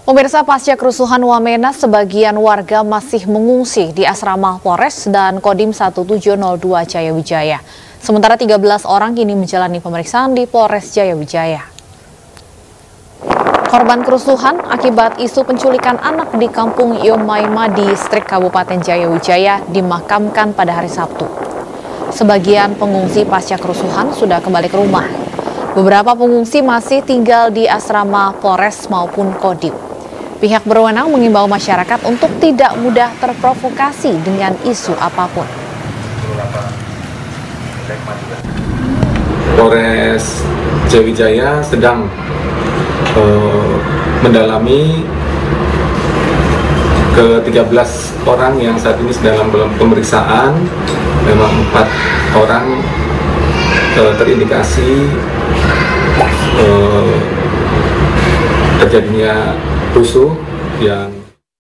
Pemirsa, pasca kerusuhan Wamena, sebagian warga masih mengungsi di asrama Polres dan Kodim 1702 Jayawijaya. Sementara 13 orang kini menjalani pemeriksaan di Polres Jayawijaya. Korban kerusuhan akibat isu penculikan anak di Kampung Yomaima di Distrik Kabupaten Jayawijaya dimakamkan pada hari Sabtu. Sebagian pengungsi pasca kerusuhan sudah kembali ke rumah. Beberapa pengungsi masih tinggal di asrama Polres maupun Kodim. Pihak berwenang mengimbau masyarakat untuk tidak mudah terprovokasi dengan isu apapun. Polres Jayawijaya sedang mendalami ke-13 orang yang saat ini sedang dalam pemeriksaan. Memang 4 orang terindikasi terjadinya rusuh yang